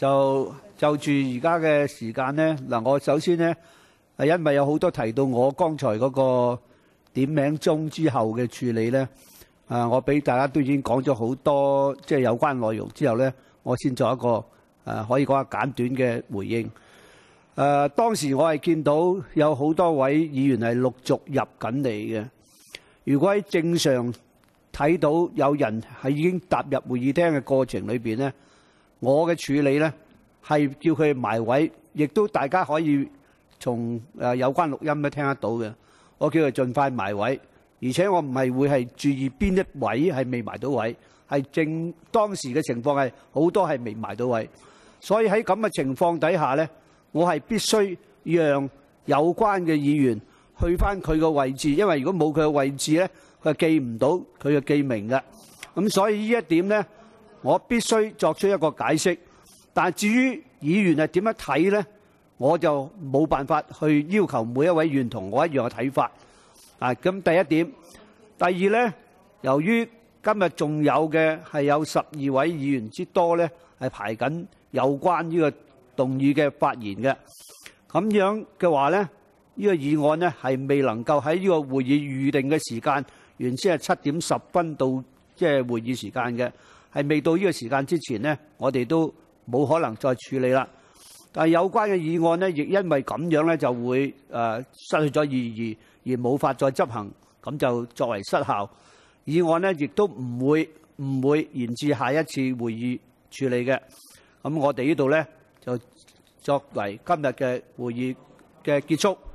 就住而家嘅時間呢，嗱，我首先呢係因為有好多提到我剛才嗰個點名中之後嘅處理呢，我俾大家都已經講咗好多即係有關內容之後呢，我先做一個可以講下簡短嘅回應。當時我係見到有好多位議員係陸續入緊嚟嘅。如果喺正常睇到有人係已經踏入會議廳嘅過程裏邊呢，我嘅處理呢係叫佢埋位，亦都大家可以從有關錄音都聽得到嘅。我叫佢盡快埋位，而且我唔係會係注意邊一位係未埋到位，係當時嘅情況係好多係未埋到位，所以喺咁嘅情況底下呢，我係必須讓有關嘅議員去返佢個位置，因為如果冇佢嘅位置呢，佢係記唔到佢嘅記名嘅。咁所以呢一點呢，我必須作出一個解釋。但係至於議員係點樣睇呢，我就冇辦法去要求每一位議員同我一樣嘅睇法。咁第一點，第二呢，由於今日仲有嘅係有12位議員之多呢，係排緊有關呢個動議嘅發言嘅。咁樣嘅話呢，呢個議案呢係未能夠喺呢個會議預定嘅時間，原先係7點10分到即係會議時間嘅，係未到呢個時間之前呢，我哋都冇可能再處理啦。但係有關嘅議案呢，亦因為咁樣呢，就會失去咗意義，而冇法再執行，咁就作為失效。議案呢，亦都唔會延至下一次會議處理嘅。咁我哋呢度呢，就作為今日嘅會議嘅結束。